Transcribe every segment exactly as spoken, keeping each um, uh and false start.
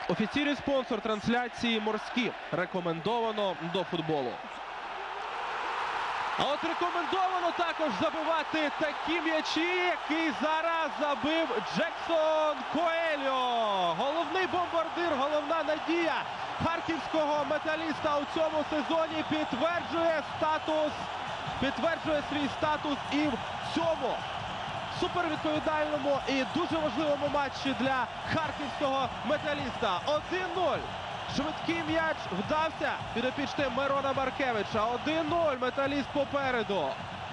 Офіційний спонсор трансляції «Морські». Рекомендовано до футболу. А от рекомендовано також забивати такі м'ячі, який зараз забив Джексон Коельо. Головний бомбардир, головна надія харківського металіста у цьому сезоні підтверджує статус, підтверджує свій статус і в цьому супервідповідальному і дуже важливому матчі для харківського металіста. один нуль. Швидкий м'яч вдався підопічним Мирона Маркевича. один нуль. Металіст попереду.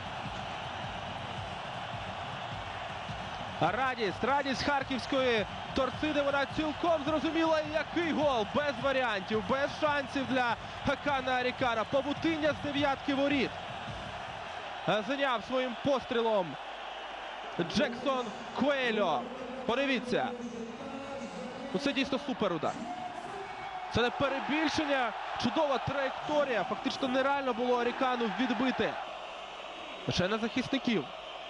Радість, радість харківської торциди. Вона цілком зрозуміла, який гол. Без варіантів, без шансів для Хакана Арікана. Павутиння з дев'ятки воріт. Зайняв своїм пострілом Джексон Коельо. Подивіться. Це дійсно суперудар. Це не перебільшення. Чудова траєкторія. Фактично нереально було Арікану відбити. Лише на захисників.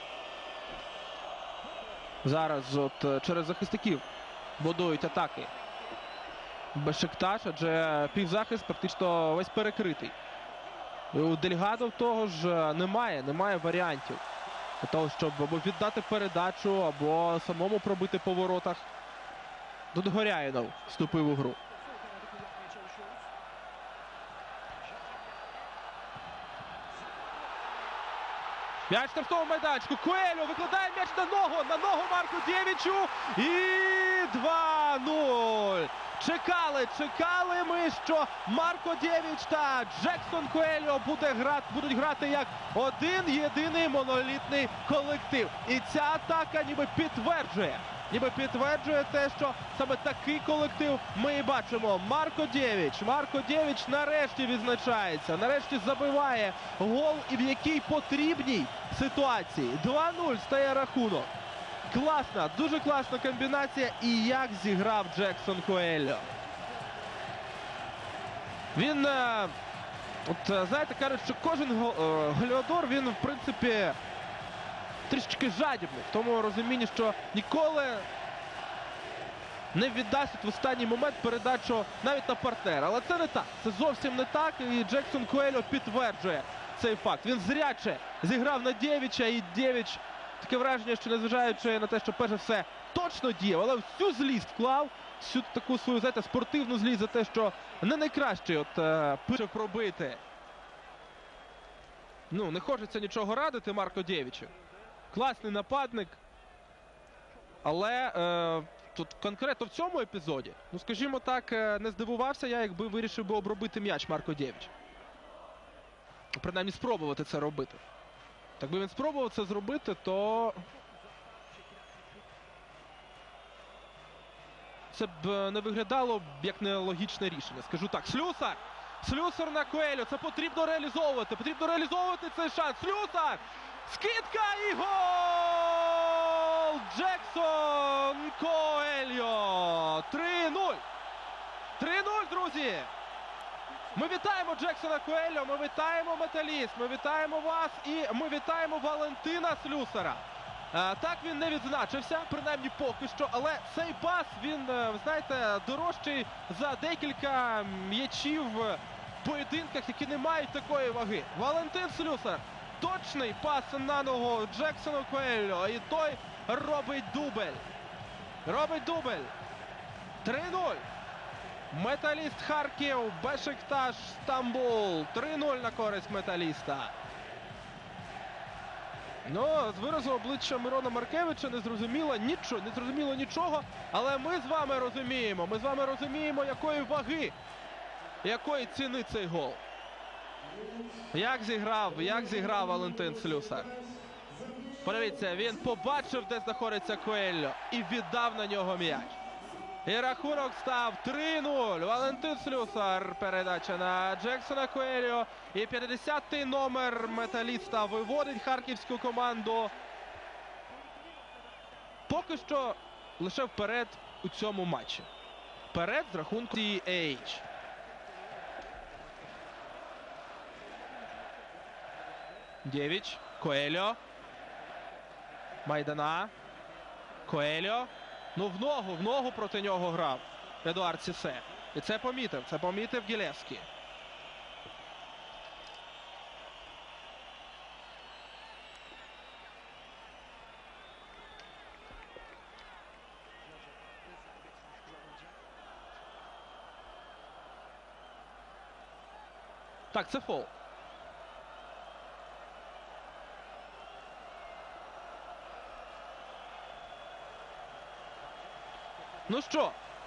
Зараз от через захисників будують атаки Бешикташ, адже півзахист практично весь перекритий. І у Дельгадо того ж немає, немає варіантів для того, щоб або віддати передачу, або самому пробити по воротах. Тут Горяїнов вступив у гру. М'яч на штрафному майданчику. Коельо викладає м'яч на ногу. На ногу Марку Дєвічу. І два нуль. Чекали, чекали ми, що Марко Дєвіч та Джексон Коельо буде грати, будуть грати як один єдиний монолітний колектив. І ця атака ніби підтверджує. Ніби підтверджує те, що саме такий колектив ми і бачимо. Марко Дєвіч. Марко Дєвіч нарешті відзначається. Нарешті забиває гол і в якій потрібній ситуації. два нуль стає рахунок. Класна, дуже класна комбінація. І як зіграв Джексон Коельо. Він, от знаєте, кажуть, що кожен голеадор, він в принципі трішечки жадібний, в тому розумінні, що ніколи не віддасть в останній момент передачу навіть на партнера. Але це не так. Це зовсім не так. І Джексон Коельо підтверджує цей факт. Він зряче зіграв на Дєвіча, і Дєвіч, таке враження, що незважаючи на те, що перше все точно діяв, але всю злість вклав, всю таку свою, знаєте, спортивну злість за те, що не найкраще от е, пише пробити. Ну, не хочеться нічого радити Марко Дєвічу. Класний нападник, але е, тут конкретно в цьому епізоді, ну скажімо так, не здивувався я, якби вирішив би обробити м'яч Марко Дєвіч. Принаймні спробувати це робити. Так би він спробував це зробити, то це б не виглядало як нелогічне рішення. Скажу так, Слюсар! Слюсар на Коельо, це потрібно реалізовувати, потрібно реалізовувати цей шанс. Слюсар! Скидка і гол! Джексон Коельо! три нуль! три нуль, друзі! Ми вітаємо Джексона Коельо, ми вітаємо Металіст, ми вітаємо вас і ми вітаємо Валентина Слюсара. А, так він не відзначився, принаймні поки що, але цей пас, він, ви знаєте, дорожчий за декілька м'ячів в поєдинках, які не мають такої ваги. Валентин Слюсар. Точний пас на ногу Джексону Коельо. І той робить дубль. Робить дубль. три нуль. Металіст Харків, Бешикташ Стамбул. три нуль на користь Металіста. Ну, з виразу обличчя Мирона Маркевича не зрозуміло нічого, не зрозуміло нічого. Але ми з вами розуміємо, ми з вами розуміємо, якої ваги, якої ціни цей гол. Як зіграв, як зіграв Валентин Слюсар. Подивіться, він побачив, де знаходиться Коельо, і віддав на нього м'яч. І рахунок став три нуль. Валентин Слюсар. Передача на Джексона Коельо. І п'ятдесятий номер Металіста виводить харківську команду. Поки що лише вперед у цьому матчі. Вперед з рахунку Сі Ейч. Дєвіч, Коельо. Майдана. Коельо. Ну в ногу, в ногу проти нього грав Едуард Сісе. І це помітив, це помітив Гілевський. Так, це фол. Ну що?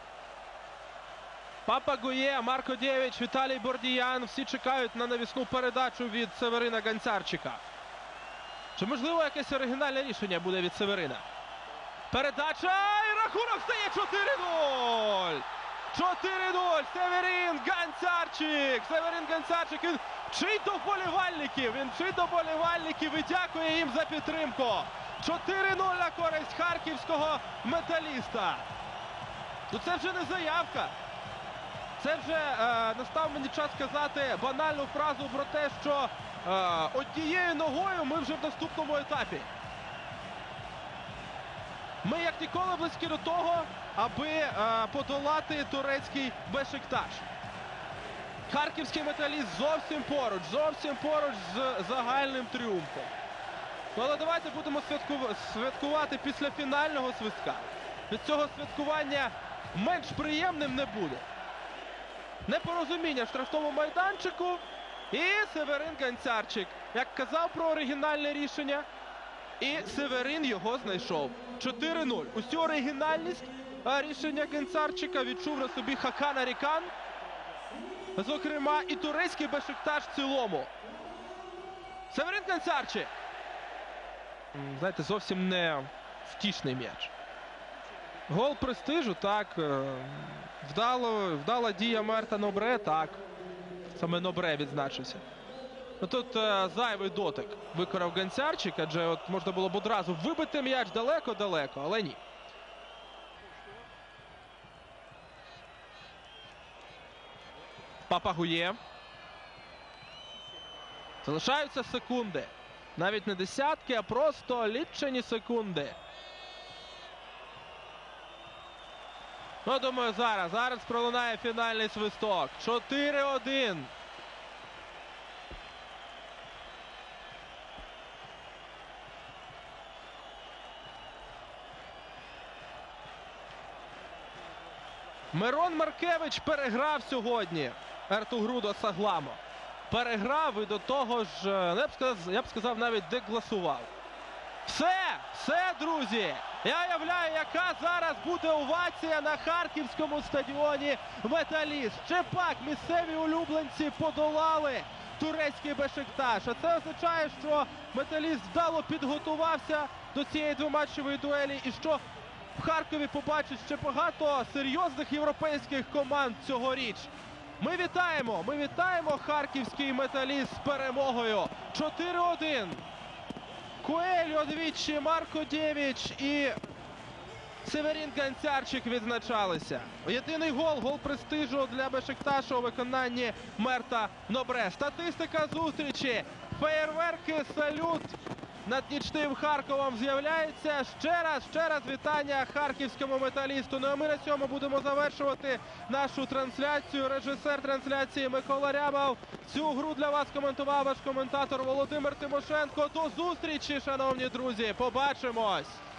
Папа Гує, Марко Дєвіч, Віталій Бордіян. Всі чекають на навісну передачу від Северина Ганцарчика. Чи можливо якесь оригінальне рішення буде від Северина? Передача і рахунок стає чотири нуль! чотири нуль! Северин Ганцарчик! Северин Ганцарчик, він вчить до вболівальників! Він вчить до вболівальників і дякує їм за підтримку! чотири нуль на користь харківського Металіста! Ну це вже не заявка. Це вже е, настав мені час сказати банальну фразу про те, що е, однією ногою ми вже в наступному етапі. Ми як ніколи близькі до того, аби е, подолати турецький Бешикташ. Харківський Металіст зовсім поруч, зовсім поруч з загальним тріумфом. Ну, але давайте будемо святкувати після фінального свистка. Від цього святкування менш приємним не буде. Непорозуміння в штрафному майданчику. І Северин Ганцарчик, як казав про оригінальне рішення, і Северин його знайшов. чотири нуль. Усю оригінальність рішення Ганцарчика відчув на собі Хакан Арікан. Зокрема, і турецький Бешикташ в цілому. Северин Ганцарчик. Знаєте, зовсім не втішний м'яч. Гол престижу, так. Вдало, вдала дія Мерта Нобре, так. Саме Нобре відзначився. Ну, тут е, зайвий дотик виконав Ганцарчик, адже от можна було б одразу вибити м'яч далеко-далеко, але ні. Папа Гує. Залишаються секунди. Навіть не десятки, а просто лічені секунди. Ну, думаю, зараз. Зараз пролунає фінальний свисток. чотири один. Мирон Маркевич переграв сьогодні Ертугрудо Сагламо. Переграв і до того ж, я б сказав, я б сказав навіть декласував. Все, все, друзі. Я уявляю, яка зараз буде овація на харківському стадіоні Металіст. Ще пак місцеві улюбленці подолали турецький Бешикташ. А це означає, що Металіст вдало підготувався до цієї двоматчевої дуелі і що в Харкові побачить ще багато серйозних європейських команд цьогоріч. Ми вітаємо, ми вітаємо харківський Металіст з перемогою. чотири один. Коельо двічі, Марко Дєвіч і Северин Ганцарчик відзначалися. Єдиний гол, гол престижу для Бешикташу у виконанні Мерта Нобре. Статистика зустрічі, феєрверки, салют над нічним Харковом з'являється. Ще раз, ще раз вітання харківському Металісту. Ну а ми на цьому будемо завершувати нашу трансляцію. Режисер трансляції Микола Рябов. Цю гру для вас коментував ваш коментатор Володимир Тимошенко. До зустрічі, шановні друзі. Побачимось!